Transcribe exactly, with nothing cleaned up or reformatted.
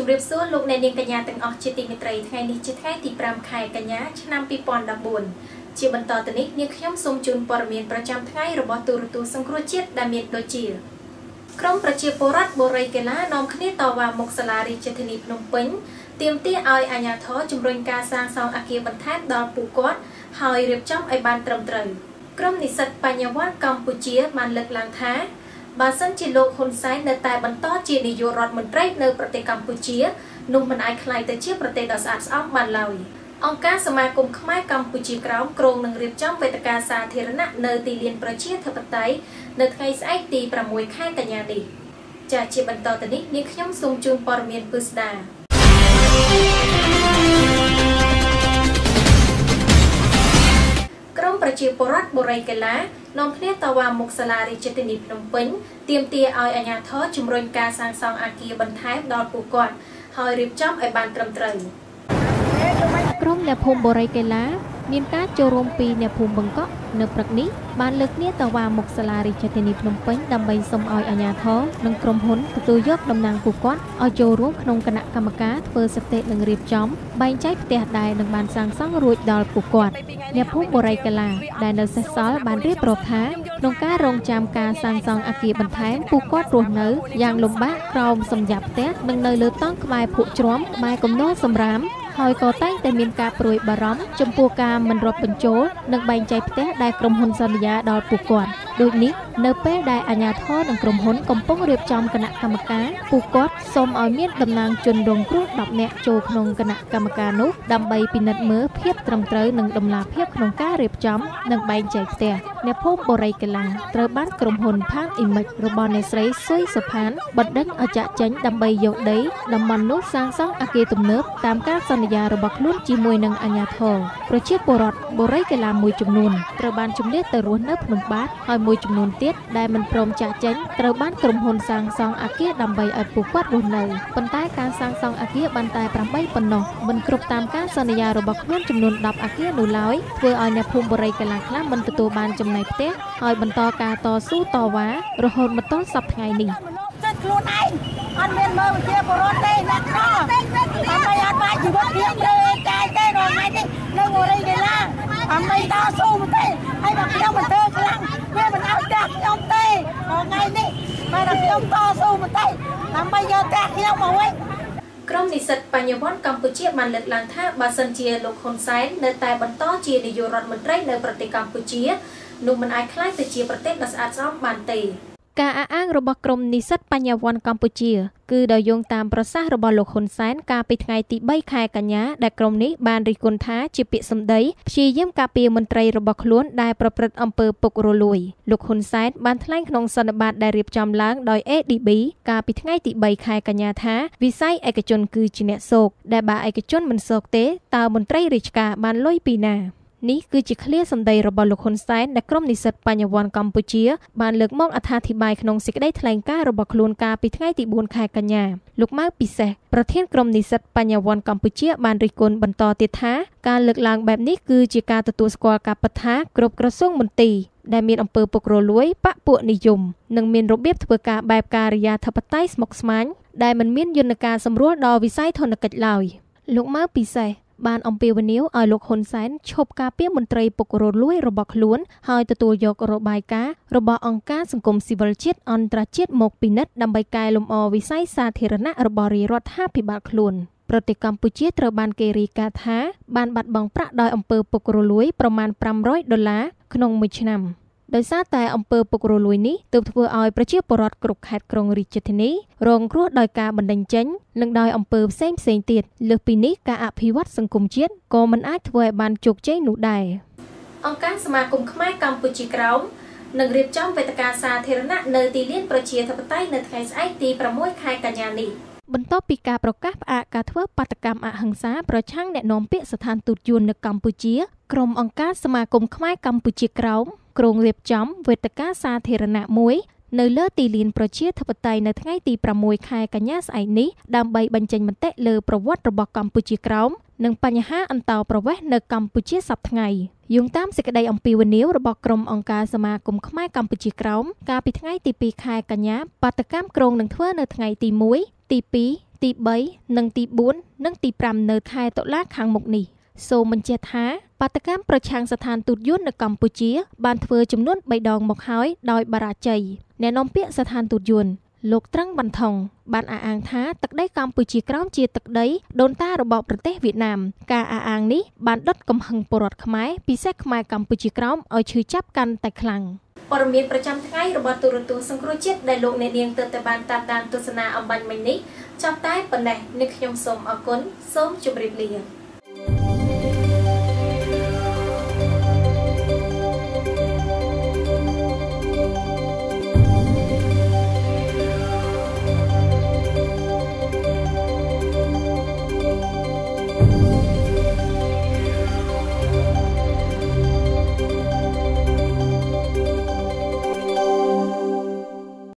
ជំរាបសួរលោកអ្នកនាងកញ្ញាទាំងអស់ជាទីមេត្រីថ្ងៃនេះជាថ្ងៃទីប្រាំខែកញ្ញាឆ្នាំពីរពាន់ដប់បួនជាបន្តទៅនេះនាងខ្ញុំសូមជូនព័ត៌មានប្រចាំថ្ងៃរបស់ទូរទស្សន៍សង្គ្រោះជាតិដែលមានដូចជាក្រមប្រជាពលរដ្ឋបូរីកេឡានាំគ្នាតវ៉ាមុខសាលារាជធានីភ្នំពេញទាមទារឲ្យអាជ្ញាធរជំរុញការសាងសង់អគារបន្ថែមដល់ពួកគាត់ហើយរៀបចំឲ្យបានត្រឹមត្រូវក្រមនិស្សិតបញ្ញវន្តកម្ពុជាបានលើកឡើងថាបើសិនជាលោកហ៊ុនសែននៅតែបន្តជានាយករដ្ឋមន្ត្រីនៅប្រទេសកម្ពុជានោះមិនអាចក្លាយទៅជាប្រទេសដ៏ស្អាតស្អំបានឡើយអង្គការសមាគមខ្មែរកម្ពុជាក្រោមគ្រោងនឹងរៀបចំវេទិកាសាធារណៈនៅទីលានប្រជាធិបតេយ្យនៅថ្ងៃស្អែកទីប្រាំមួយខែកញ្ញានេះចាជាបន្តទៅនេះនាងខ្ញុំសូមជូនព័ត៌មានពិស្ដាក្រមប្រជាពលរដ្ឋបូរីកេឡានាំគ្នាតវ៉ាមុខសាលារាជធានីភ្នំពេញទាមទារឲ្យអាជ្ញាធរជំរុញការសាងសង់អគារបន្ថែមដល់ពួកគាត់ហើយរៀបចំឲ្យបានត្រឹមត្រូវក្រុមអ្នកភូមិបូរីកេឡាមានការចូលរួមពីអ្នកភូមិបង្កក់នៅព្រឹកនេះបានលើកគ្នាតវ៉ាមុខសាលារាជធានីភ្នំពេញដើម្បីសុំឲ្យអាជ្ញាធរនិងក្រុមហ៊ុនទទួលយកតំណែងពួកគាត់ឲ្យចូលរួមក្នុងគណៈកម្មការធ្វើសិទ្ធិនិងរៀបចំបែងចែកផ្ទះដែលនឹងបានសាងសង់រួចដល់ពួកគាត់អ្នកភូមិបូរីកេឡាដែលនៅសេសសល់បានរៀបរាប់ថាក្នុងការរងចាំការសាងសង់អគារបន្ថែមពួកគាត់រស់នៅយ៉ាងលំបាកក្រោមសម្យ៉ាប់ផ្ទះនិងនៅលើតង់ក្បែរភក់ជ្រាំក្បែរគំនរសម្រាមហើយក៏តែងតែមានការព្រួយបារម្ភចំពោះការមិនរាប់បញ្ចូលនិងបែងចែកផ្ទះដែលក្រុមហ៊ុនសន្យាដល់ពួកគាត់ដូចនេះនៅពេលដែលអាជ្ញាធរនិងក្រុមហ៊ុនកំពុងរៀបចំគណៈកម្មការពួកគាត់សូមឲ្យមានតំណាងជនរងគ្រោះដប់នាក់ចូលក្នុងគណៈកម្មការនោះដើម្បីពិនិត្យមើលភាពត្រឹមត្រូវនិងដំណាភាពក្នុងការរៀបចំនិងបែងចែកផ្ទះអ្នកភូមិបូរីកេឡាត្រូវបានក្រុមហ៊ុនផាងអ៊ីមិចរបស់អ្នកស្រីស៊ុយសុផានបណ្ដេញឲ្យចាក់ចេញដើម្បីយកដីតំបន់នោះសាងសង់អគារទំនើបតាមការសន្យារបស់ខ្លួនជាមួយនឹងអាជ្ញាធរប្រជាពលរដ្ឋបូរីកេឡាមួយចំនួនត្រូវបានជំនះទៅរស់នៅភ្នំបាទហើយមួយចំនួនទៀតដែលមិនព្រមចាក់ចេញត្រូវបានក្រុមហ៊ុនសាងសង់អគារដើម្បីឲ្យពួកគាត់រស់នៅប៉ុន្តែការសាងសង់អគារបានតែប្រាំបីប៉ុណ្ណោះមិនគ្រប់តាមការសន្យារបស់ខ្លួនចំនួនដប់អគារនោះឡើយធ្វើឲ្យអ្នកភូមិបូរីកេឡាខ្លះមិនទទួលបានចំណែកផ្ទះហើយបន្តការតស៊ូតវ៉ារហូតមកដល់សប្តាហ៍ថ្ងៃនេះចិត្តខ្លួនឯងអត់មានមើលវិជាបរិបទទេអ្នកក្រដើម្បីអត់បាច់ជីវិតទៀតទេកាយទេរាល់ថ្ងៃនេះនៅបូរីកេឡាដើម្បីតស៊ូមកទេហើយបើខ្ញុំមិនធ្វើខ្លាំងវាមិនឲ្យផ្ទះខ្ញុំទេរាល់ថ្ងៃនេះបើតែខ្ញុំតស៊ូមកទេដើម្បីយកផ្ទះខ្ញុំមកវិញក្រុមនិស្សិតបញ្ញវន្តកម្ពុជាបានលើកឡើងថាបើសិនជាលោកហ៊ុនសែននៅតែបន្តជានាយករដ្ឋមន្ត្រីនៅប្រទេសកម្ពុជានោះមិនអាចក្លាយទៅជាប្រទេសដ៏ស្អាតស្អំបានទេការអះអាងរបស់ក្រុមនិស្សិតបញ្ញវន្តកម្ពុជាគឺដោយយោងតាមប្រសាសន៍របស់លោកហ៊ុនសែនកាលពីថ្ងៃទីបីខែកញ្ញាដែលក្រុមនេះបានរិះគន់ថាជាពាក្យសម្ដីព្យាយាមការពារមន្ត្រីរបស់ខ្លួនដែលប្រព្រឹត្តអំពើពុករលួយលោកហ៊ុនសែនបានថ្លែងក្នុងសន្និបាតដែលរៀបចំឡើងដោយ เอ ឌី ប៊ី កាលពីថ្ងៃទីបីខែកញ្ញាថាវិស័យឯកជនគឺជាអ្នកសោកដែលបើឯកជនមិនសោកទេតើមន្ត្រីរាជការបានលុយពីណានេះគឺជាឃ្លាសម្ដីរបស់លោកហ៊ុនសែនដែលក្រុមនិស្សិតបញ្ញវន្តកម្ពុជាបានលើកមកអត្ថាធិប្បាយក្នុងសេចក្តីថ្លែងការណ៍របស់ខ្លួនកាលពីថ្ងៃទីបួនខែកញ្ញាលោកម៉ៅពិសេសប្រធានក្រុមនិស្សិតបញ្ញវន្តកម្ពុជាបានរិះគន់បន្តទៀតថាការលើកឡើងបែបនេះគឺជាការទទួលស្គាល់ការពិតថាគ្រប់ក្រសួងមន្ទីរដែលមានអំពើពុករលួយបកពួកនិយមនិងមានរបៀបធ្វើការបែបការិយាធិបតេយ្យស្មុគស្មាញដែលមិនមានយន្តការសម្រួលដល់វិស័យធនកិច្ចឡើយលោកម៉ៅពិសេសបានអំពាវនាវឲ្យលោកហ៊ុនសែនឈប់ការពារមន្ត្រីពុករលួយរបស់ខ្លួនហើយទទួលយករបាយការណ៍របស់អង្គការសង្គមស៊ីវិលជាតិអន្តរជាតិមកពិនិត្យដើម្បីកែលម្អវិស័យសាធារណៈរបស់រាជរដ្ឋាភិបាលខ្លួនប្រទេសកម្ពុជាត្រូវបានគេរាយការណ៍ថាបានបាត់បង់ប្រាក់ដោយអំពើពុករលួយប្រមាណប្រាំរយដុល្លារក្នុងមួយឆ្នាំដោយសារតែអំពើពុករលួយនេះទើបធ្វើឲ្យប្រជាពលរដ្ឋគ្រប់ខេត្តក្រុងរាជធានីរងគ្រោះដោយការបណ្តេញចេញនិងដោយអំពើផ្សេងផ្សេងទៀតលើសពីនេះការអភិវឌ្ឍសង្គមជាតិក៏មិនអាចធ្វើឲ្យបានជោគជ័យនោះដែរអង្គការសមាគមខ្មែរកម្ពុជាក្រោមនឹងរៀបចំវេទិកាសាធារណៈនៅទីលានប្រជាធិបតេយ្យនៅថ្ងៃស្អែកទីប្រាំមួយខែកញ្ញានេះបន្ទាប់ពីការប្រកាសផ្អាកការធ្វើបាតកម្មអហិង្សាប្រឆាំងអ្នកនាំពាក្យស្ថានទូតយួននៅកម្ពុជាក្រុមអង្គការសមាគមខ្មែរកម្ពុជាក្រោមគ្រោងរៀបចំវេទិកាសាធារណៈមួយនៅលើទីលានប្រជាធិបតេយ្យនៅថ្ងៃទីប្រាំមួយខែកញ្ញាស្អែកនេះដើម្បីបញ្ចេញមតិលើប្រវត្តិរបស់កម្ពុជាក្រោមនិងបញ្ហាអន្តោប្រវេសន៍នៅកម្ពុជាសប្តាហ៍ថ្ងៃយោងតាមសេចក្តីអំពាវនាវរបស់ក្រុមអង្គការសមាគមខ្មែរកម្ពុជាក្រោមកាលពីថ្ងៃទីពីរខែកញ្ញាបាតកម្មក្រុងនឹងធ្វើនៅថ្ងៃទីមួយទីពីរទី 3 និងទី 4 និងទី 5 នៅខែតុលាខាងមុខនេះសូមបញ្ជាក់ថាបាតកម្មប្រឆាំងស្ថានទូតយួននៅកម្ពុជាបានធ្វើចំនួនបីដងមកហើយដោយបរាជ័យអ្នកនាំពាក្យស្ថានទូតយួនលោកត្រឹងបន្ថងបានអះអាងថាទឹកដីកម្ពុជាក្រោមជាទឹកដីដូនតារបស់ប្រទេសវៀតណាមការអះអាងនេះបានដុតកំហឹងពលរដ្ឋខ្មែរពិសេសខ្មែរកម្ពុជាក្រោមឲ្យឈឺចាប់កាន់តែខ្លាំងព័ត៌មានប្រចាំថ្ងៃរបស់ទូរទស្សន៍សង្គ្រោះជាតិដែលលោកអ្នកនាងទើបតែបានតាមដានទស្សនាអំបញ្ញមិញនេះចាប់តែប៉ុណ្ណេះនេះខ្ញុំសូមអរគុណសូមជម្រាបលា